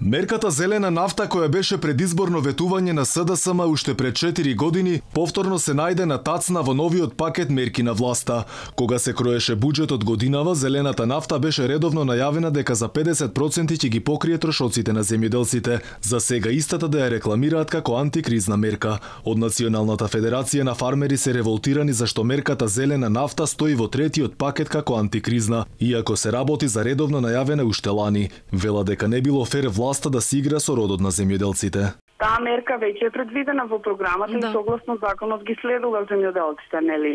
Мерката зелена нафта, која беше предизборно ветување на СДСМ уште пред 4 години, повторно се најде на тацна во новиот пакет мерки на власта. Кога се кроеше буџетот годинава, зелената нафта беше редовно најавена дека за 50% ќе ги покрие трошоците на земјоделците. За сега истата да ја рекламираат како антикризна мерка. Од Националната федерација на фармери се револтирани зашто мерката зелена нафта стои во третиот пакет како антикризна, иако се работи за редовно најавена уште лани. Вела дека не било фер власта да се игра со родот на земјоделците. Таа мерка веќе е предвидена во програмата и согласно законот ги следува земјоделците, нели,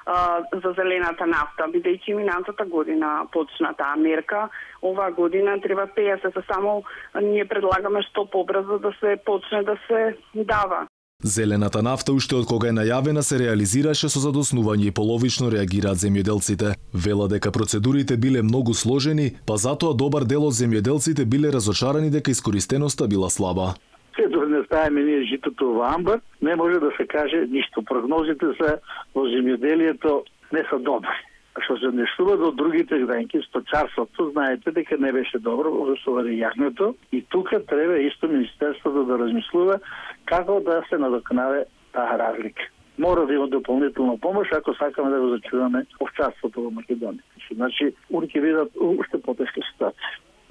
за зелената нафта, бидејќи минатата година почна таа мерка, оваа година треба 50, само ние предлагаме што побрзо да се почне да се дава. Зелената нафта уште од кога е најавена се реализираше со задоснување и половично реагираат земјоделците. Вела дека процедурите биле многу сложени, па затоа добар дел од земјоделците биле разочарани дека искористеноста била слаба. Се не ставиме ние житото во амбар, не може да се каже ништо. Прогнозите за во земјоделието не се добри. Што се однесува до другите граници, сточарството, знаете дека не беше добро во јагнето и тука треба исто министерството да размислува како да се надокнаде таа разлика. Мора да има дополнителна помош ако сакаме да го зачуваме овчарството во Македонија. Значи, ќе бидат уште потешка ситуација.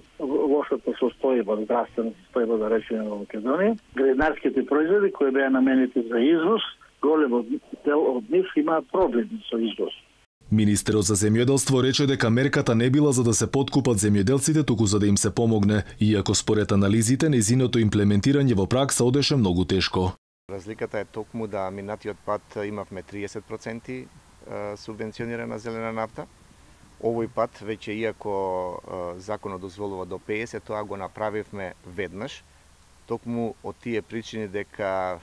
Лошата состојба, здравствена состојба да речеме во Македонија, градинарските производи кои беа наменети за извоз, голем дел од нив имаат проблеми со извоз. Министерот за земјоделство рече дека мерката не била за да се поткупат земјоделците, туку за да им се помогне, иако според анализите нејзиното имплементирање во пракса одеше многу тешко. Разликата е токму да минатиот пат имавме 30% субвенционирана зелена нафта. Овој пат веќе иако законот дозволува до 50, тоа го направивме веднаш, токму од тие причини дека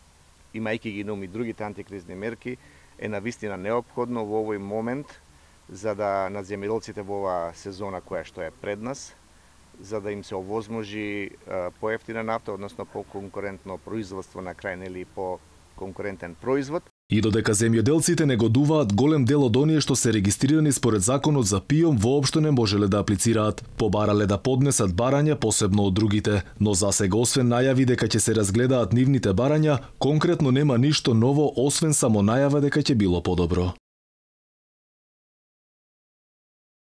имајќи ги на ум и другите антикризни мерки, е навистина неопходно во овој момент за да на земјоделците во оваа сезона која што е пред нас, за да им се овозможи поевтина нафта, односно по-конкурентно производство на крај, нели по-конкурентен производ. И додека земјоделците негодуваат, голем дел од оние што се регистрирани според законот за ПИОМ воопшто не можеле да аплицираат. Побарале да поднесат барања посебно од другите, но засега освен најави дека ќе се разгледаат нивните барања, конкретно нема ништо ново освен само најава дека ќе било подобро.